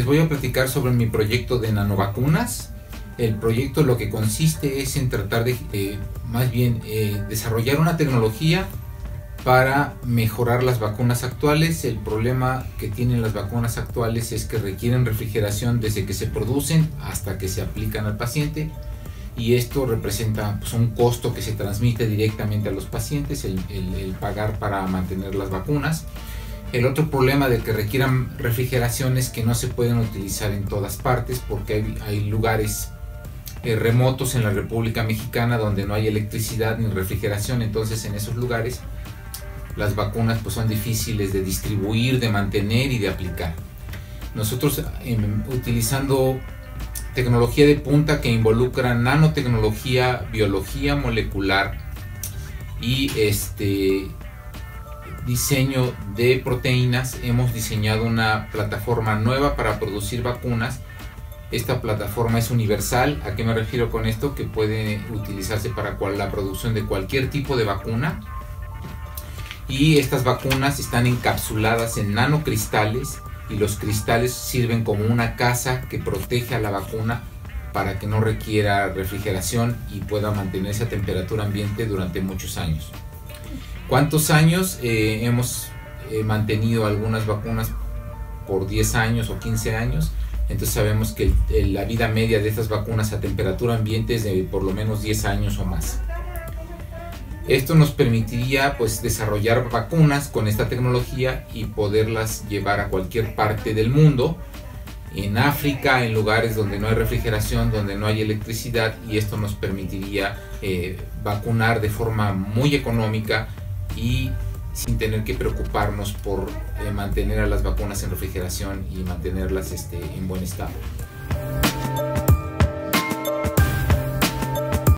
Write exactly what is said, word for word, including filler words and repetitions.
les voy a platicar sobre mi proyecto de nanovacunas. El proyecto lo que consiste es en tratar de, eh, más bien, eh, desarrollar una tecnología para mejorar las vacunas actuales. El problema que tienen las vacunas actuales es que requieren refrigeración desde que se producen hasta que se aplican al paciente, y esto representa pues, un costo que se transmite directamente a los pacientes, el, el, el pagar para mantener las vacunas. El otro problema de que requieran refrigeración es que no se pueden utilizar en todas partes, porque hay, hay lugares eh, remotos en la República Mexicana donde no hay electricidad ni refrigeración. Entonces en esos lugares las vacunas pues, son difíciles de distribuir, de mantener y de aplicar. Nosotros eh, utilizando tecnología de punta que involucra nanotecnología, biología molecular y este diseño de proteínas, hemos diseñado una plataforma nueva para producir vacunas. Esta plataforma es universal. ¿A qué me refiero con esto? Que puede utilizarse para cual, la producción de cualquier tipo de vacuna, y estas vacunas están encapsuladas en nanocristales, y los cristales sirven como una casa que protege a la vacuna para que no requiera refrigeración y pueda mantenerse a temperatura ambiente durante muchos años. ¿Cuántos años? Eh, hemos eh, mantenido algunas vacunas por diez años o quince años, entonces sabemos que el, el, la vida media de estas vacunas a temperatura ambiente es de por lo menos diez años o más. Esto nos permitiría pues desarrollar vacunas con esta tecnología y poderlas llevar a cualquier parte del mundo, en África, en lugares donde no hay refrigeración, donde no hay electricidad, y esto nos permitiría eh, vacunar de forma muy económica y sin tener que preocuparnos por eh, mantener a las vacunas en refrigeración y mantenerlas este, en buen estado.